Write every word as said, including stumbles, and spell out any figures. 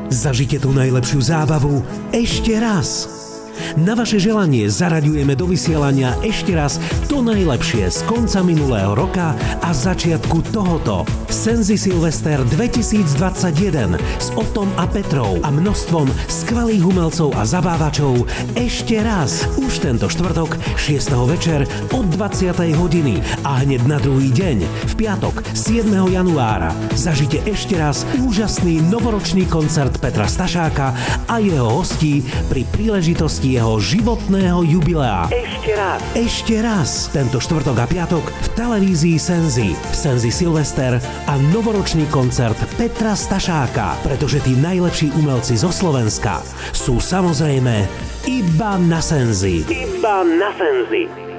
Zažite tú najlepšiu zábavu ešte raz. Na vaše želanie zaraďujeme do vysielania ešte raz to najlepšie z konca minulého roka a začiatku tohoto. Senzi Silvester dvetisícdvadsaťjeden s Otom a Petrou a množstvom skvelých umelcov a zabávačov ešte raz. Už tento štvrtok šiesteho večer od dvadsiatej hodiny a hneď na druhý deň v piatok siedmeho januára zažite ešte raz úžasný novoročný koncert Petra Stašáka a jeho hostí pri príležitosti jeho životného jubilea. Ešte raz. Ešte raz. Tento štvrtok a piatok v televízii Senzi. Senzi Silvester a novoročný koncert Petra Stašáka. Pretože tí najlepší umelci zo Slovenska sú samozrejme iba na Senzi. Iba na Senzi.